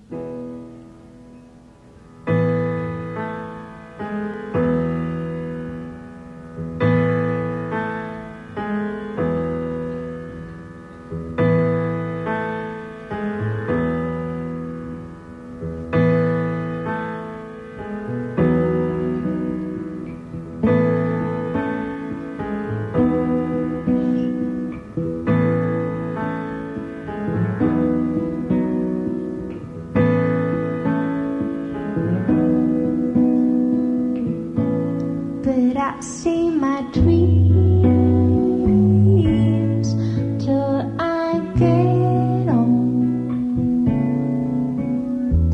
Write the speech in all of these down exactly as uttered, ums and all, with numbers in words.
But I see my dreams till I get old.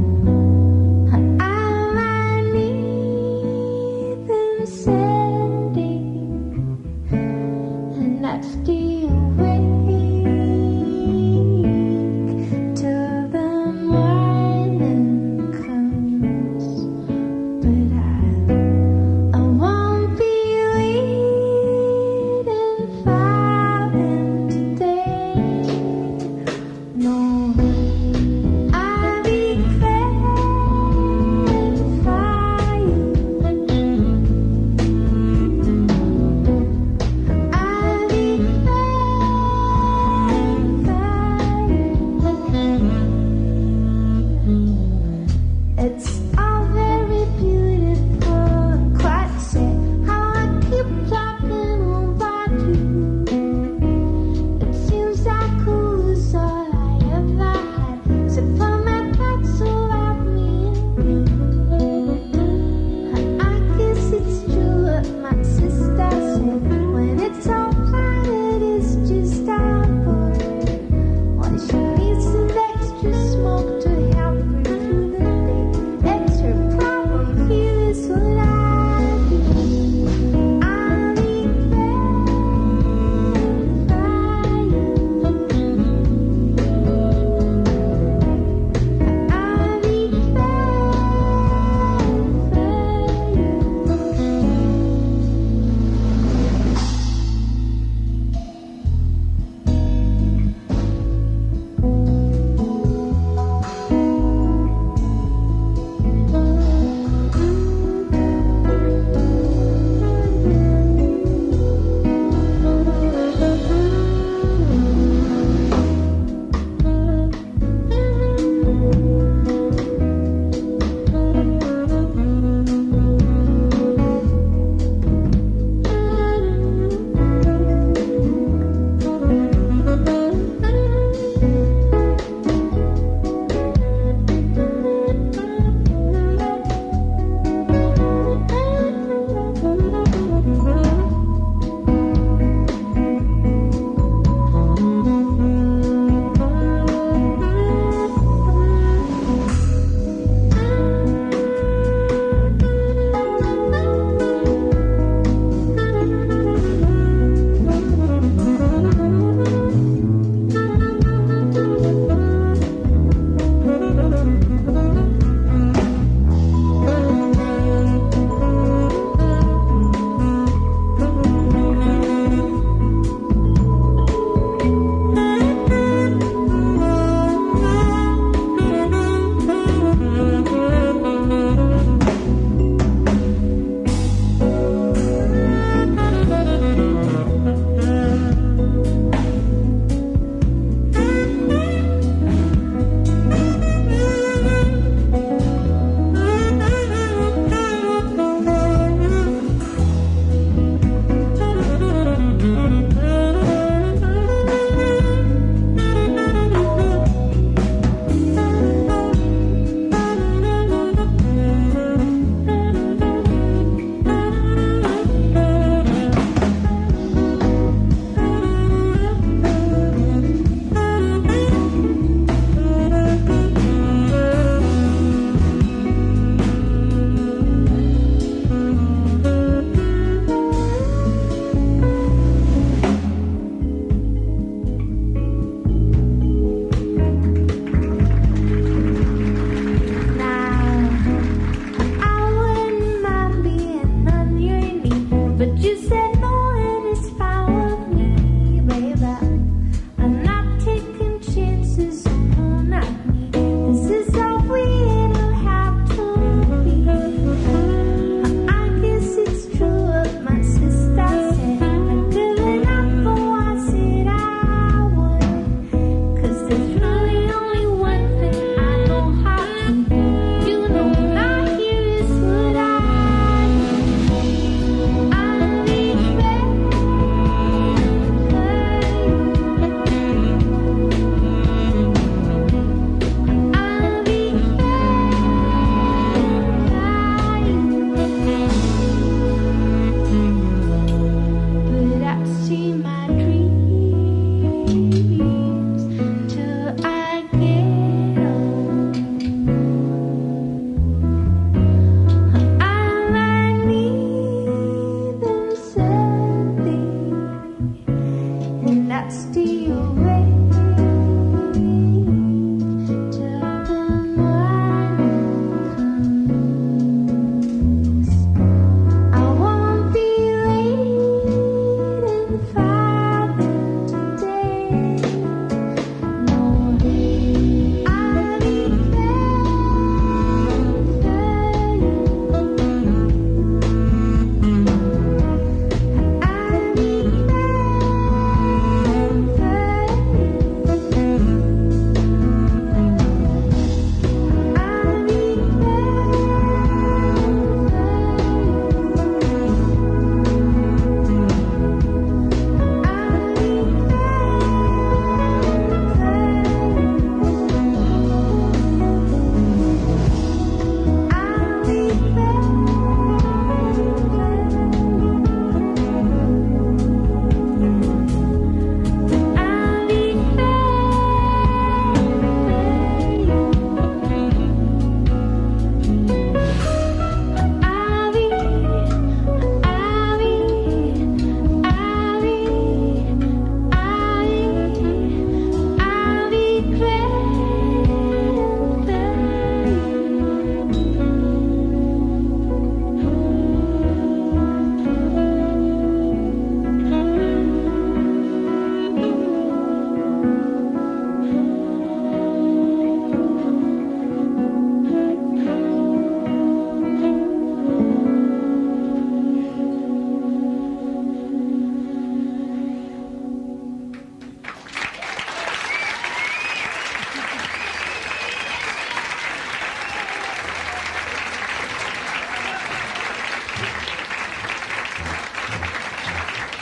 I need them setting, and I still wake till the morning comes. But I I won't believe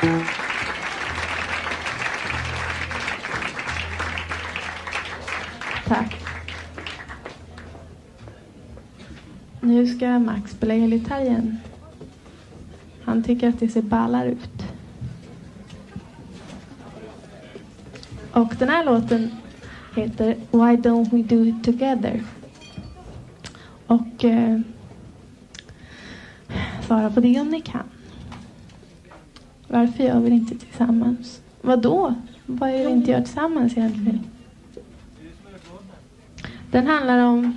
Tack. Nu ska Max spela elgitarr igen. Han tycker att det ser ballar ut. Och den här låten heter Why Don't We Do It Together? Och eh, svara på det om ni kan. Varför gör vi det inte tillsammans? Vad då? Vad är det vi inte gör tillsammans egentligen? Den handlar om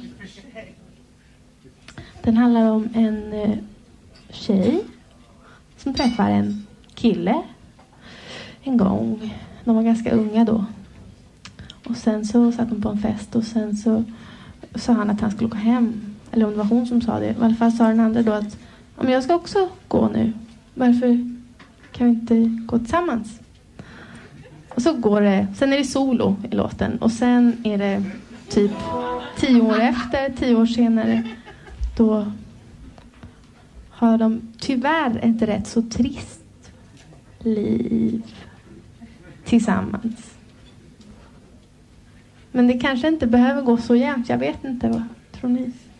Den handlar om en eh, tjej som träffar en kille en gång. De var ganska unga då. Och sen så satt de på en fest och sen så sa han att han skulle gå hem. Eller om det var hon som sa det. I alla fall sa den andra då att om jag ska också gå nu. Varför kan vi inte gå tillsammans? Och så går det. Sen är det solo i låten. Och sen är det typ tio år efter, tio år senare. Då har de tyvärr ett rätt så trist liv tillsammans. Men det kanske inte behöver gå så jämnt. Jag vet inte, vad tror ni?